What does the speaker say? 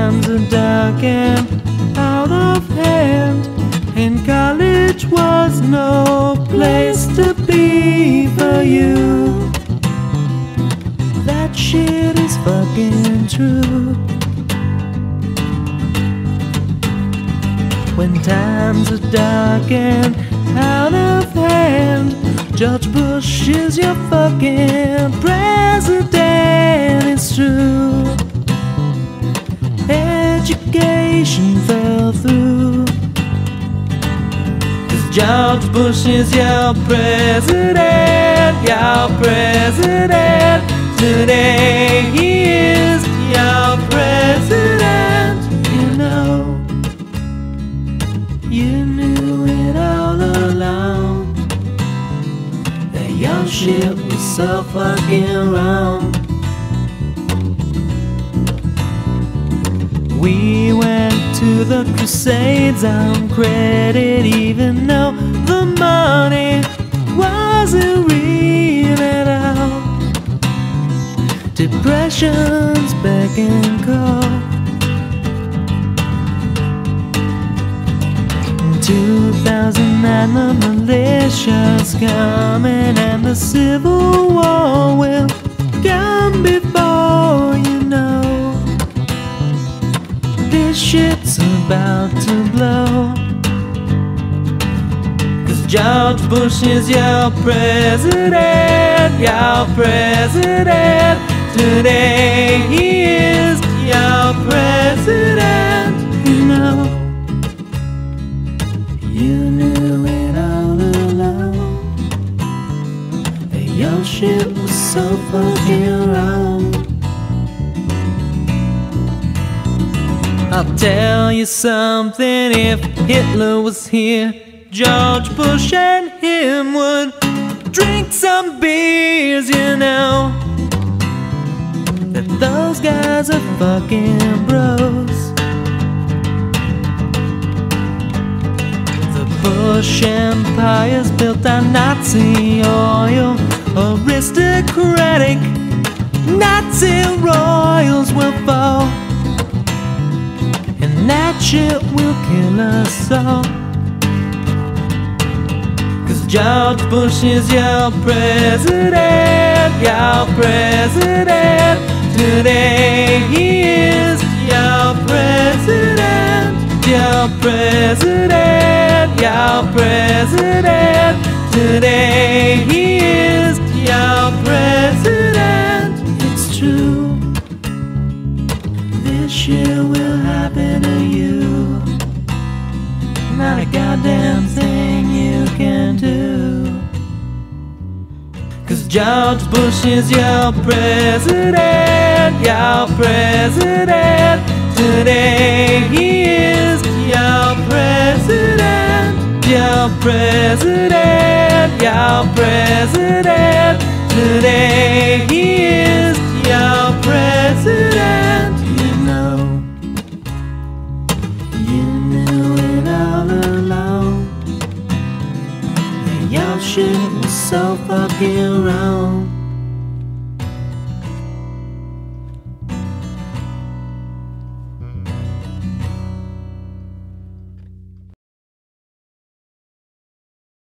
times are dark and out of hand, and college was no place to be for you. That shit is fucking true. When times are dark and out of hand, George Bush is your fucking president. It's true. Education fell through, 'cause George Bush is your president. Your president. Today he is your president. You know, you knew it all along, that your shit was so fucking wrong. We went to the Crusades on credit, even though the money wasn't real at all. Depression's beck and call. In 2009 the militia's coming, and the Civil War will come before you know. This shit's about to blow, 'cause George Bush is your president. Your president. Today he is your president. You know, you knew it all along, that your shit was so fucking wrong. I'll tell you something, if Hitler was here, George Bush and him would drink some beers, you know. That those guys are fucking bros. The Bush Empire's built on Nazi oil. Aristocratic Nazi royals will fall, and that shit will kill us all. 'Cause George Bush is your president. Your president. Today he is your president. Your president. Your president. Today he is your president. It's true. This shit will happen to you. Not a goddamn thing you can do, 'cause George Bush is your president. Your president. Today he is your president. Your president. Your president. Today he is your president. You know, you knew it all along, that your shit was so fucking wrong.